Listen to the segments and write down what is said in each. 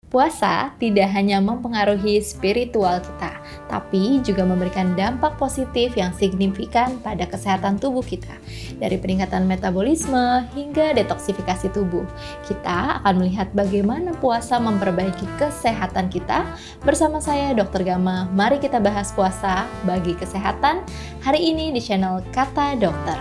Puasa tidak hanya mempengaruhi spiritual kita, tapi juga memberikan dampak positif yang signifikan pada kesehatan tubuh kita. Dari peningkatan metabolisme hingga detoksifikasi tubuh, kita akan melihat bagaimana puasa memperbaiki kesehatan kita. Bersama saya, Dr. Gama, mari kita bahas puasa bagi kesehatan hari ini di channel Kata Dokter.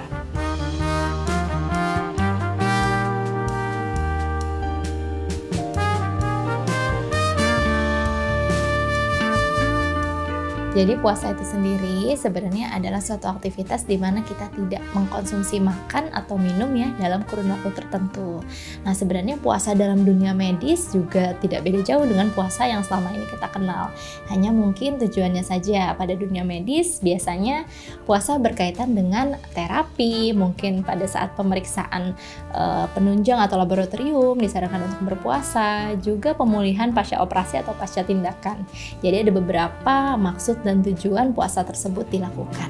Jadi puasa itu sendiri sebenarnya adalah suatu aktivitas di mana kita tidak mengkonsumsi makan atau minum ya dalam kurun waktu tertentu. Nah, sebenarnya puasa dalam dunia medis juga tidak beda jauh dengan puasa yang selama ini kita kenal. Hanya mungkin tujuannya saja. Pada dunia medis biasanya puasa berkaitan dengan terapi, mungkin pada saat pemeriksaan penunjang atau laboratorium disarankan untuk berpuasa, juga pemulihan pasca operasi atau pasca tindakan. Jadi ada beberapa maksud dan tujuan puasa tersebut dilakukan.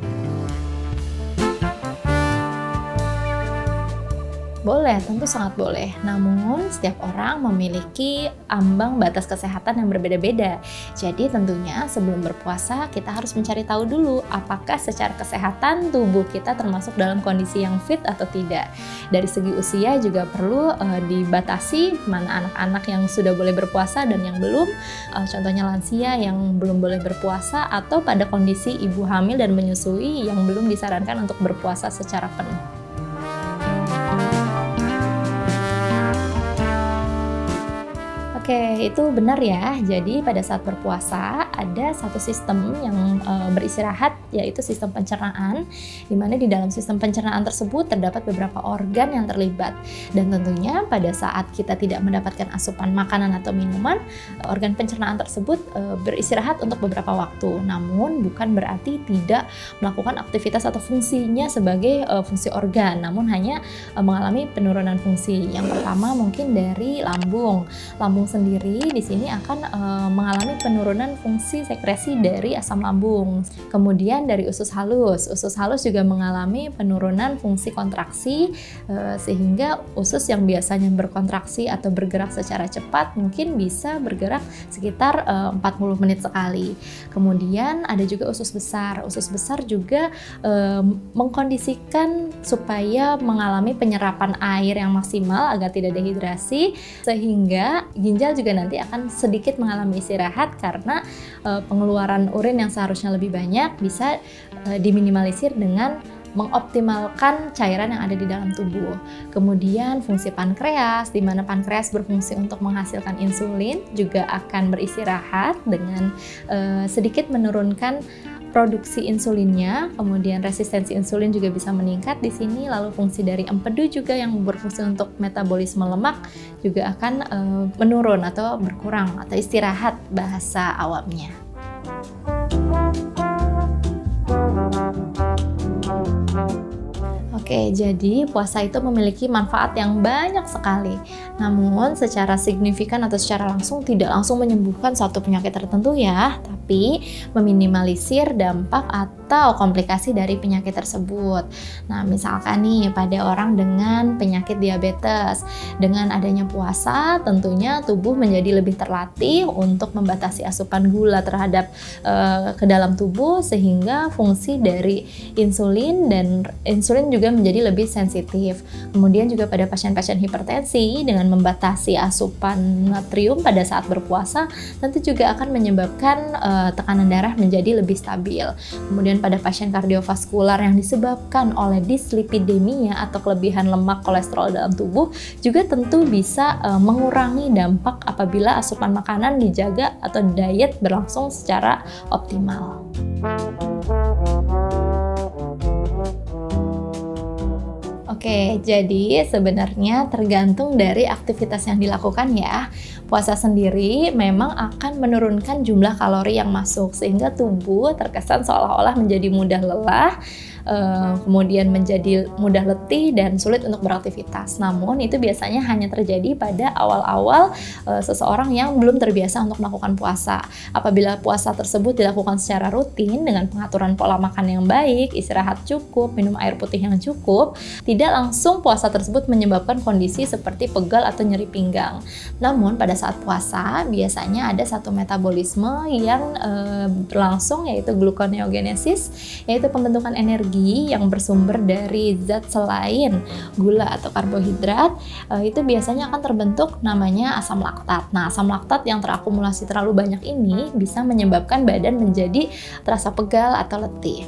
Boleh, tentu sangat boleh. Namun, setiap orang memiliki ambang batas kesehatan yang berbeda-beda. Jadi, tentunya sebelum berpuasa, kita harus mencari tahu dulu apakah secara kesehatan tubuh kita termasuk dalam kondisi yang fit atau tidak. Dari segi usia juga perlu dibatasi mana anak-anak yang sudah boleh berpuasa dan yang belum. Contohnya lansia yang belum boleh berpuasa atau pada kondisi ibu hamil dan menyusui yang belum disarankan untuk berpuasa secara penuh. Oke, itu benar ya. Jadi pada saat berpuasa ada satu sistem yang beristirahat, yaitu sistem pencernaan, di mana di dalam sistem pencernaan tersebut terdapat beberapa organ yang terlibat. Dan tentunya pada saat kita tidak mendapatkan asupan makanan atau minuman, organ pencernaan tersebut beristirahat untuk beberapa waktu. Namun bukan berarti tidak melakukan aktivitas atau fungsinya sebagai fungsi organ, namun hanya mengalami penurunan fungsi. Yang pertama mungkin dari lambung. Lambung sendiri di sini akan mengalami penurunan fungsi sekresi dari asam lambung. Kemudian dari usus halus. Usus halus juga mengalami penurunan fungsi kontraksi sehingga usus yang biasanya berkontraksi atau bergerak secara cepat mungkin bisa bergerak sekitar 40 menit sekali. Kemudian ada juga usus besar. Usus besar juga mengkondisikan supaya mengalami penyerapan air yang maksimal agar tidak dehidrasi, sehingga ginjal juga nanti akan sedikit mengalami istirahat karena pengeluaran urin yang seharusnya lebih banyak bisa diminimalisir dengan mengoptimalkan cairan yang ada di dalam tubuh. Kemudian fungsi pankreas, di mana pankreas berfungsi untuk menghasilkan insulin, juga akan beristirahat dengan sedikit menurunkan produksi insulinnya. Kemudian resistensi insulin juga bisa meningkat di sini. Lalu fungsi dari empedu juga yang berfungsi untuk metabolisme lemak juga akan menurun atau berkurang atau istirahat bahasa awamnya. Oke, jadi puasa itu memiliki manfaat yang banyak sekali. Namun secara signifikan atau secara langsung tidak langsung menyembuhkan suatu penyakit tertentu ya, tapi meminimalisir dampak atau komplikasi dari penyakit tersebut. Nah, misalkan nih pada orang dengan penyakit diabetes, dengan adanya puasa tentunya tubuh menjadi lebih terlatih untuk membatasi asupan gula terhadap ke dalam tubuh, sehingga fungsi dari insulin juga menjadi lebih sensitif. Kemudian juga pada pasien-pasien hipertensi dengan membatasi asupan natrium pada saat berpuasa tentu juga akan menyebabkan tekanan darah menjadi lebih stabil. Kemudian pada pasien kardiovaskular yang disebabkan oleh dislipidemia atau kelebihan lemak kolesterol dalam tubuh juga tentu bisa mengurangi dampak apabila asupan makanan dijaga atau diet berlangsung secara optimal. Oke, jadi sebenarnya tergantung dari aktivitas yang dilakukan ya. Puasa sendiri memang akan menurunkan jumlah kalori yang masuk sehingga tubuh terkesan seolah-olah menjadi mudah lelah, kemudian menjadi mudah letih dan sulit untuk beraktivitas. Namun itu biasanya hanya terjadi pada awal-awal seseorang yang belum terbiasa untuk melakukan puasa. Apabila puasa tersebut dilakukan secara rutin dengan pengaturan pola makan yang baik, istirahat cukup, minum air putih yang cukup, tidak langsung puasa tersebut menyebabkan kondisi seperti pegal atau nyeri pinggang. Namun pada saat puasa biasanya ada satu metabolisme yang berlangsung, yaitu gluconeogenesis, yaitu pembentukan energi yang bersumber dari zat selain gula atau karbohidrat. Itu biasanya akan terbentuk namanya asam laktat. Nah, asam laktat yang terakumulasi terlalu banyak ini bisa menyebabkan badan menjadi terasa pegal atau letih.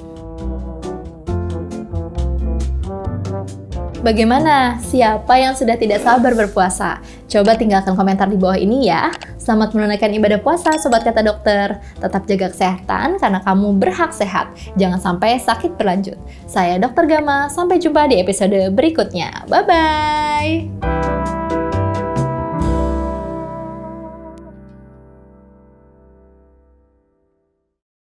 Bagaimana? Siapa yang sudah tidak sabar berpuasa? Coba tinggalkan komentar di bawah ini ya. Selamat menunaikan ibadah puasa, Sobat Kata Dokter. Tetap jaga kesehatan karena kamu berhak sehat. Jangan sampai sakit berlanjut. Saya Dr. Gama, sampai jumpa di episode berikutnya. Bye-bye!